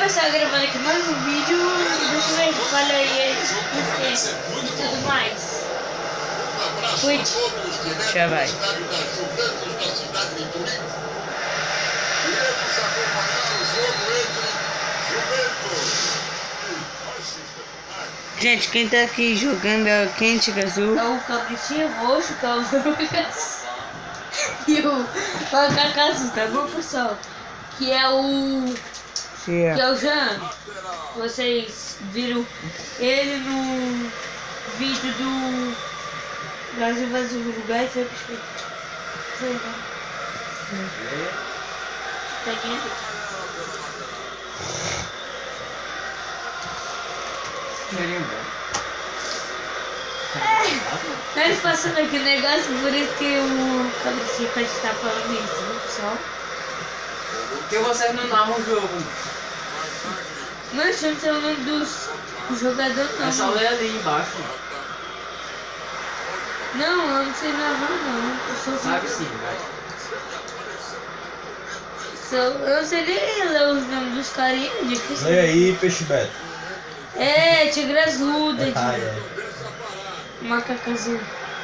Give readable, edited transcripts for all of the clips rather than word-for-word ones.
estar gravando aqui mais um vídeo e deixa eu ver, fala aí e tudo mais. Fui. Já vai. Gente, quem tá aqui jogando é o Quente Azul. É o Cabritinho Roxo, que é o Lucas. E o Macaco Azul, tá bom, pessoal? Que é o... Que é o Jean. Vocês viram ele no vídeo do Brasil Vazio do Lugar e foi perfeito. Foi, né? Tá aqui. Nós passando aqui o negócio, por isso que o Cabritinho pode estar falando isso, né, pessoal? Porque vocês não narram o jogo. Mas eu não sei o nome dos jogadores, não. É só ler ali embaixo. Não, eu não sei narrar, não. Eu sou Sabe sim, vai. Eu não sei nem ler os nomes dos carinhos, é difícil. Leia aí, Peixe Beto. É, Tigre Azul, É. Macaco Azul.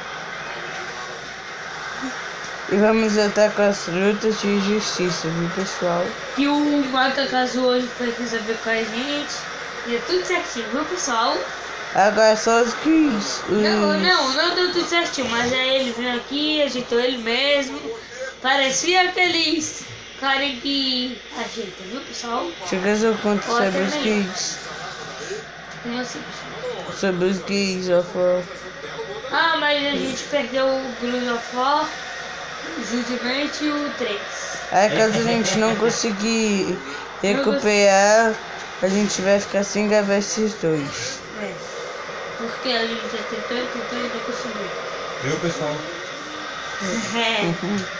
E vamos lutar com as lutas de justiça, viu, pessoal? Que o Macaco Azul hoje foi resolver com a gente. E é tudo certinho, viu, pessoal? Agora só os que... Não deu tudo certinho, mas aí ele veio aqui, ajeitou ele mesmo. Parecia aqueles caras que ajeitam, viu, pessoal? Tigre Azul conta Ou sobre até os melhor. kids. Como assim? Sobre os kids, ó. Ah, mas a gente perdeu o Green of War, o Judiment e o 3. Aí caso a gente não conseguir recuperar, a gente vai ficar sem gravar esses dois. É. Porque a gente já tentou e não conseguiu. Viu, pessoal? É.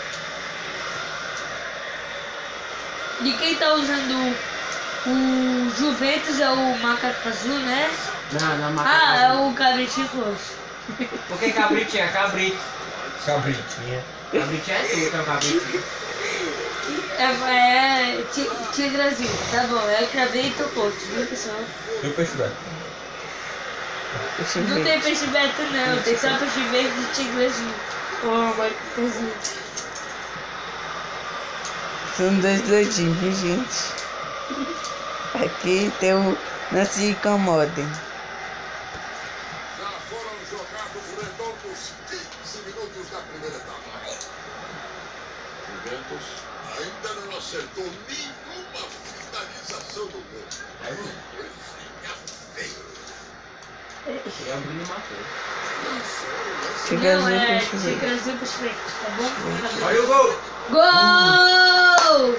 E quem tá usando o Juventus é o Macaco Azul, né? Não, Ah, macaco. é o Cabritinho Roxo. Porque cabrito é cabrito. Cabritinha. Cabrito é tu, que é o cabrito. É Tigre Azul, tá bom, é o Cabrito Roxo, viu, pessoal? Viu, Peixe Beto? Deixa eu Não ver. tem peixe Beto não, tem só peixe verde e Tigre Azul. Oh, Macaco Azul. São dois doidinhos, viu, gente? Aqui tem o... Não se incomodem. Já foram jogados redondos 15 minutos da primeira etapa. Juventus ainda não acertou nenhuma finalização do gol. Coisinha feia. É o Bruno Matheus. Tigre Azul, Não, é peixe verde. Tigre Azul e peixe verde, tá bom? Olha o gol! Gol!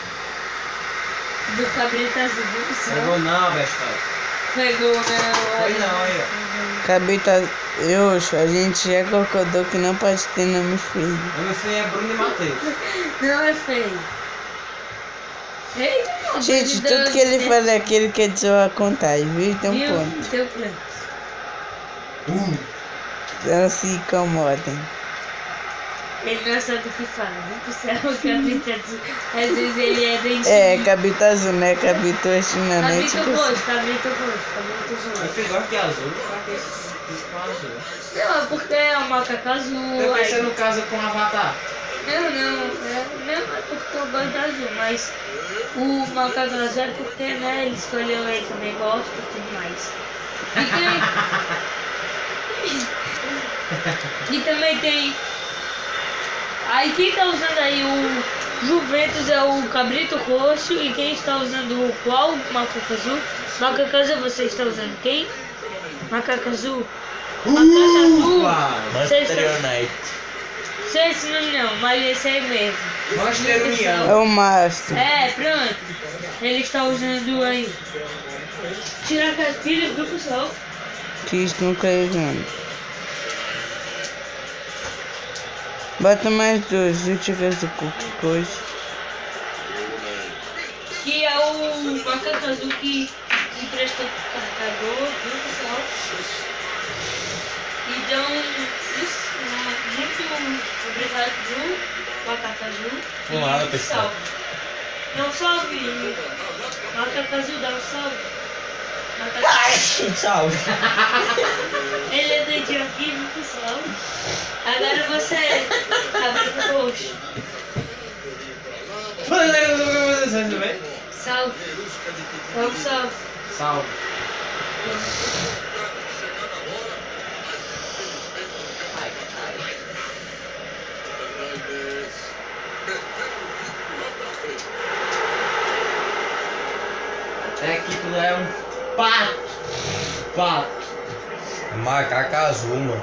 Do Cabrito Azul, viu, pessoal? Pegou não, besta. Pegou, não. Foi não, aí, ó. Cabrita, a gente já concordou que não pode ter nome feio. O meu filho é Bruno Matheus. Não é feio. Eita, não, Gente, Deus, tudo que ele fala aqui, ele quer dizer a contar, viu? Tem um viu? ponto. Tem um ponto. Não se incomodem. Ele não sabe o que fala, viu, pessoal? O Cabrito Azul, às vezes ele é dentinho. É, Cabrita Azul, né? Cabrito Azul, né? Cabrito Tipo assim. roxo, Cabrito roxo, Cabrito Meu azul. filho gosta de azul. Pra que isso com azul? Não, é porque é o macaco azul. Eu aí- pensei no caso com Avatar. Não é porque eu gosto de azul, mas o macaco azul é porque, né, ele escolheu ele também gosta e tudo mais. E também tem... Aí quem tá usando aí o Juventus é o Cabrito Roxo e quem está usando qual macaco azul? Macaco azul, você está usando quem? Macaco azul? Macaco azul? Você está... Manchester United. Sei esse nome não, mas esse aí mesmo. Manchester É União. o Márcio. É, pronto. Ele está usando aí. Tirar as pilhas do pessoal. Que estão carregando. Bota mais dois, viu? Tigre Azul, qualquer coisa. Que é o macaco azul que emprestou pro carregador, viu, pessoal? Então, isso, muito obrigado, Ju, macaco azul. Por nada, E pessoal. salve. Dá um salve. Macacazu, dá um salve. Macacazu. Salve. Ele é doidinho aqui, viu, pessoal? Agora você, cabrito roxo. Salve. Dá um salve. Salve. Ai, caralho. Até aqui tu é um pato. Pato. Macaca azul, mano.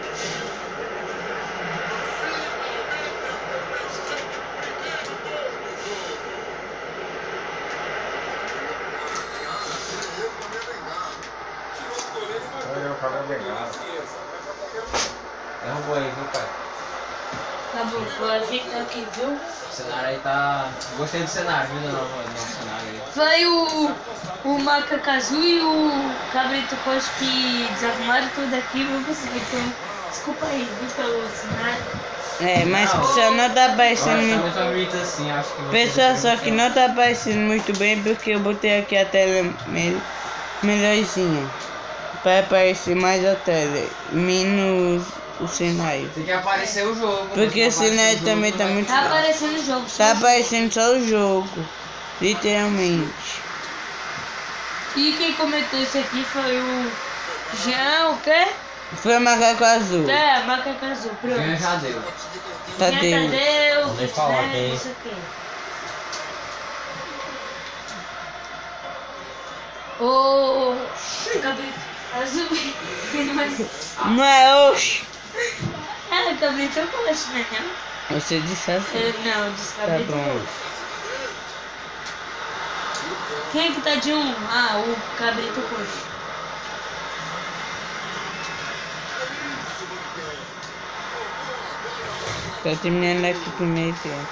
Derrubou aí, viu, pai? Tá bom, vou ajeitar aqui, viu? O cenário aí tá... Gostei do cenário, viu? Não, cenário aí. Vai o Macacazu e o Cabrito Coxo que desarrumaram tudo aqui, viu, pessoal? Então, desculpa aí, viu, pelo cenário. É, mas pessoal, não tá aparecendo Nossa, tá muito. muito bonito assim, acho que... Pessoal, só que não tá aparecendo muito bem porque eu botei aqui a tela melhorzinha. Pra aparecer mais a tela, menos o cenário. Tem que aparecer o jogo. Porque o cenário também tá muito. Tá aparecendo o jogo. Tá aparecendo só o jogo. Literalmente. E quem comentou isso aqui foi o Jean, o quê? Foi o macaco azul. É, Macacazu, pronto. Jean já deu. Tadeu. Tadeu, Vou nem falar né, quem. isso aqui. O Cabrito Azul. Mas... Não é oxe. É, Cabrito eu gosto, né? Não? Você disse assim. Não, disse Tá Cabrito bom. Roxo. Quem é que tá de um? Ah, o Cabrito Roxo. Tô terminando aqui primeiro tempo.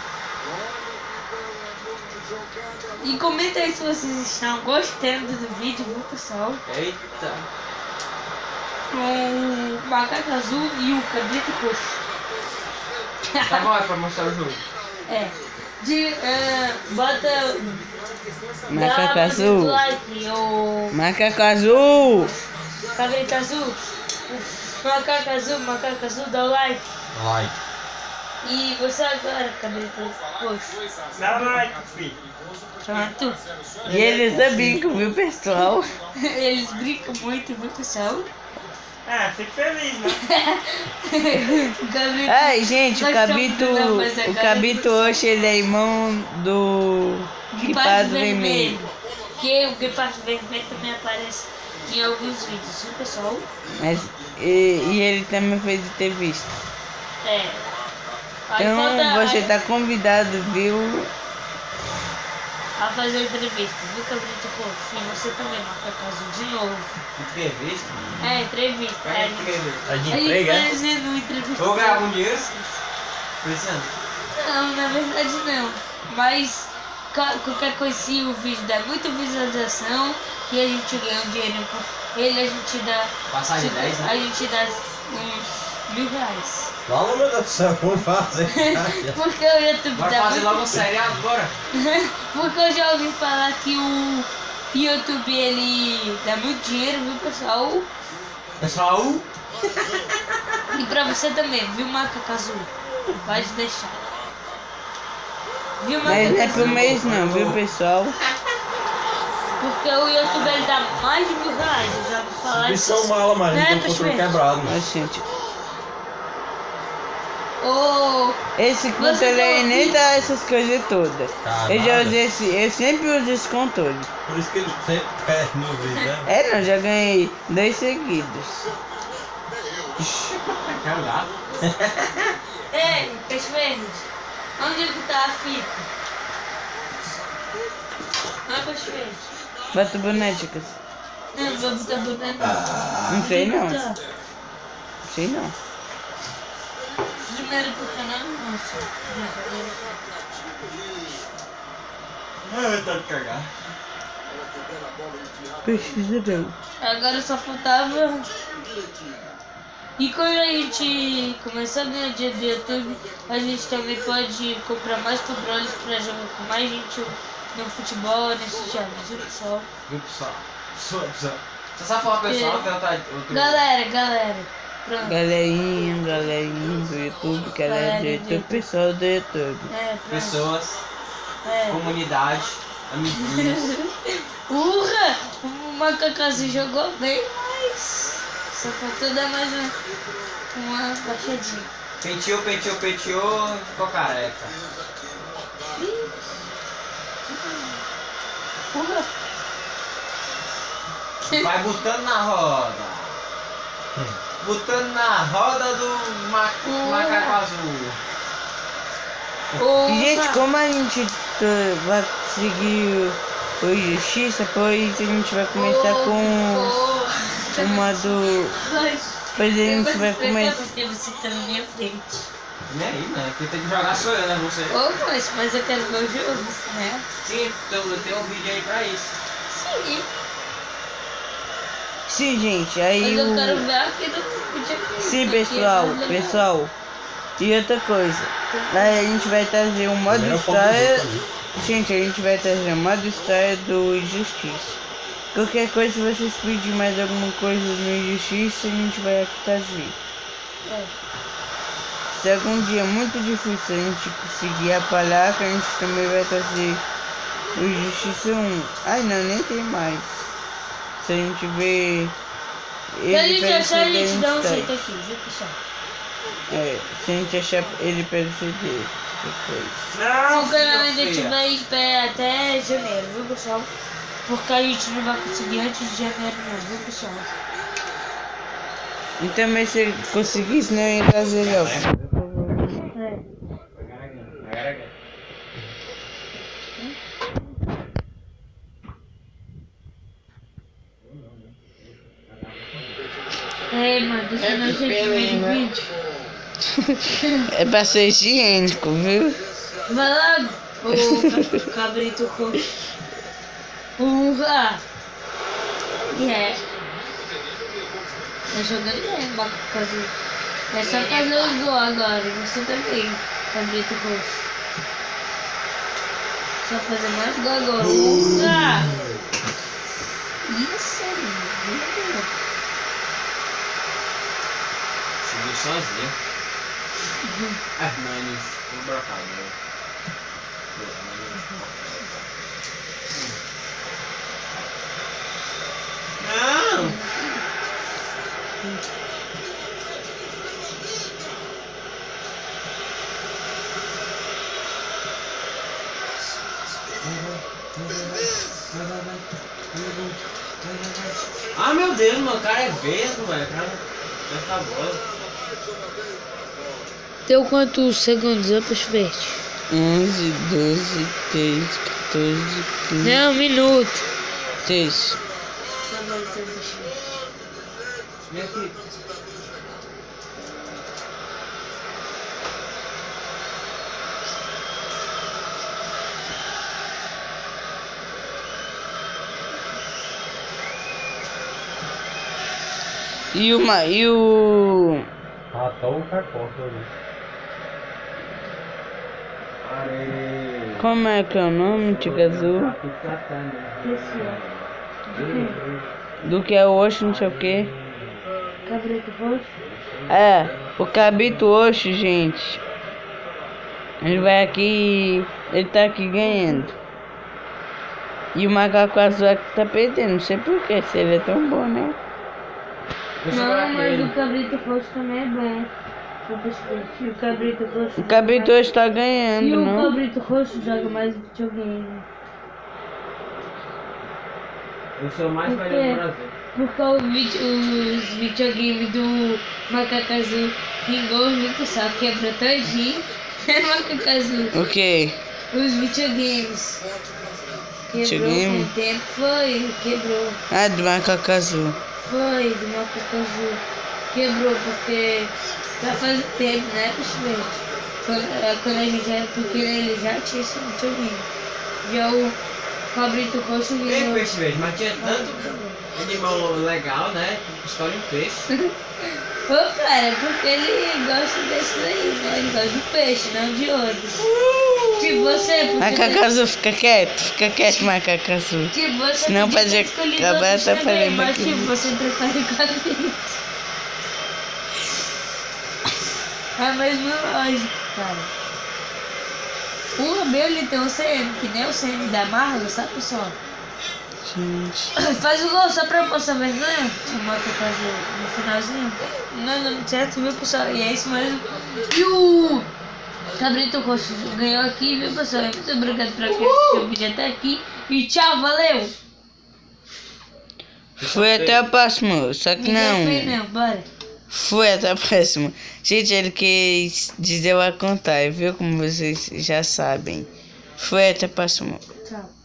E comenta aí se vocês estão gostando do vídeo, viu, pessoal? Eita. Com o Macaco Azul e o Cabrito Roxo. Tá bom, é pra mostrar o jogo. É. Bota. Macaco dá azul. like, o Macaco azul. Cabrito Azul. Macaco Azul, dá o like. Like. E você agora, Cabrito Roxo. Dá like, filho. Pronto. E eles é bico, viu, pessoal? Eles brincam muito, viu, pessoal? Ah, fico feliz, né? O Cabrito. Ai, gente, o Nós Cabrito. estamos não, mas O agora Cabrito hoje ele é irmão do Guipardo Vermelho. Que o Guipardo Vermelho também aparece em alguns vídeos, viu, pessoal? Mas, e ele também fez entrevista. É. Aí Então falta você tá convidado, viu? a fazer entrevista, viu, Cabrito Roxo? E você também, Macaco Azul, de novo. Entrevista? É, entrevista. É, É, entrevista. É de a gente emprego, é? fazendo uma entrevista. Vou gravar um dia? Precisando. Não, na verdade não. Mas qualquer coisinha o vídeo dá muita visualização e a gente ganha um dinheiro com ele, a gente dá. Passagem 10, né? A gente dá uns R$1.000. Fala, meu Deus do céu, como fazer? Porque o YouTube Bora dá fazer muito... logo um seriado, bora. Porque eu já ouvi falar que o YouTube ele dá muito dinheiro, viu, pessoal? Pessoal, E pra você também, viu, Macaco Azul? Pode deixar. Viu, Mas não é Macaco pro Azul? mês não, viu, pessoal? Porque o YouTube ele dá mais de R$1.000. Eu já ouvi falar Eles são mala, mas Né, não tem o controle Peixe quebrado, mano. Mas, gente, Ô, esse controle aí nem dá essas coisas todas. Tá Eu já nada. usei eu sempre uso esse controle. Por isso que eles sempre perdem no vídeo, né? É, não, já ganhei 2 seguidos. quer um gato? ei, Peixe Verde, onde é que tá a fita? Não é Peixe Verde? Bota bonéticas. Não, vou botar boneco. Não sei não. Tá. Sei não. Primeiro pro canal, nossa. Ah, tá de cagar. Precisa não. Agora só faltava E quando a gente começar a ganhar dinheiro do YouTube, a gente também pode comprar mais controles pra jogar com mais gente no futebol, nesses jogos, viu pessoal? Viu, pessoal? Você sabe falar pessoal que outro... Galera. Pronto. Galerinha do YouTube, galera do YouTube, pessoal do YouTube. Pronto. Pessoas, comunidade, amiguinhos. Urra! O macacazinho jogou bem, mas só faltou dar mais uma baixadinha. Penteou, ficou careca. Urra! Vai botando na roda. Botando na roda do macaco azul. Urra! Gente, como a gente vai conseguir o Justiça, pois a gente vai começar com uma do... Pois a gente vai começar... Porque você tá na minha frente. E aí, né? Quem tem que jogar sou eu, né? Você. Ô, mas eu quero ver o jogo, né? Sim, eu tenho um vídeo aí pra isso. Sim. Sim, gente, aí Mas eu quero ver aqui no videogame. Sim, pessoal. E outra coisa, aí a gente vai trazer um modo história. Gente, a gente vai trazer um modo história do Justiça. Qualquer coisa, se vocês pedirem mais alguma coisa no Justiça, a gente vai trazer. Se algum dia muito difícil a gente conseguir apagar, que a gente também vai trazer o Justiça 1. Ai não, nem tem mais. Se a gente vê Se a gente achar, a gente dá um traz. jeito aqui, viu pessoal? Se a gente achar ele pelo CD, depois. Não, O canal a filha gente feia. vai esperar até janeiro, viu pessoal? Porque a gente não vai conseguir antes de janeiro não, viu pessoal? Então, mas se ele conseguir, senão eu ia trazer logo. Mano, deixa nós ver o vídeo. É pra ser higiênico, viu? Vai lá, ô cabrito roxo. Urra! Tá jogando bem, macaco. É só fazer o gol agora, você também, cabrito roxo. Só fazer mais gol agora. Urra! Isso aí, Subiu sozinho. Não, eles ficam brocados, né? Não! Ah, meu Deus, meu cara é vesgo, velho. O cara vai ficar bola. Deu quantos segundos, Peixe Verde? 11, 12, 13, 14, 15, Não, minuto. 13. Vem aqui. E o... Ratão o carcoça ali. Areia. Como é que é o nome, Tica Azul? Do que é o Oxo, não sei o que. Cabrito roxo? É, o Cabito Oxo, gente. Ele vai aqui, ele tá aqui ganhando. E o Macaco Azul é que tá perdendo, não sei porquê, se ele é tão bom, né? Não, mas o cabrito roxo também é bom. E o cabrito roxo. O Cabito Oxo tá E ganhando, o não? cabrito roxo joga mais videogame. Eu sou mais Por quê? velho do Brasil. Porque os videogames do Macaco Azul pingou, viu pessoal? Quebrou todinho. Macaco Azul. O que? Os videogames. Quebrou Videogame? com o tempo, quebrou. Ah, do Macaco Azul. Foi, do Macaco Azul. Quebrou porque já faz tempo, né, Peixe Verde? Quando a gente era pequeno, ele já tinha esse videogame. Já o cabrito roxo Tem virou. peixe verde, mas tinha tanto animal legal, né? História em peixe. Ô, cara, porque ele gosta desse daí, né? Ele gosta de peixe, não de outros. Tipo você, porque... Macacazu, fica quieto, macacazu. Tipo você... Senão pode acabar atrapalhando mas aqui. tipo, você prefere quadrinhos. É a mesma lógica, cara. O meu, ele tem um CM, que nem o CM da Marvel, sabe, pessoal? Gente. Faz o gol só pra eu passar vergonha. O Macacazu no finalzinho. Não, certo, viu, pessoal? E é isso mesmo. E o Cabrito Roxo ganhou aqui, viu, pessoal? Muito obrigado por assistir o vídeo até aqui. E tchau, valeu! Foi até a próxima, só que não. Bora. Foi até a próxima. Gente, ele quis dizer a contar, viu? Como vocês já sabem. Foi até a próxima. Tchau.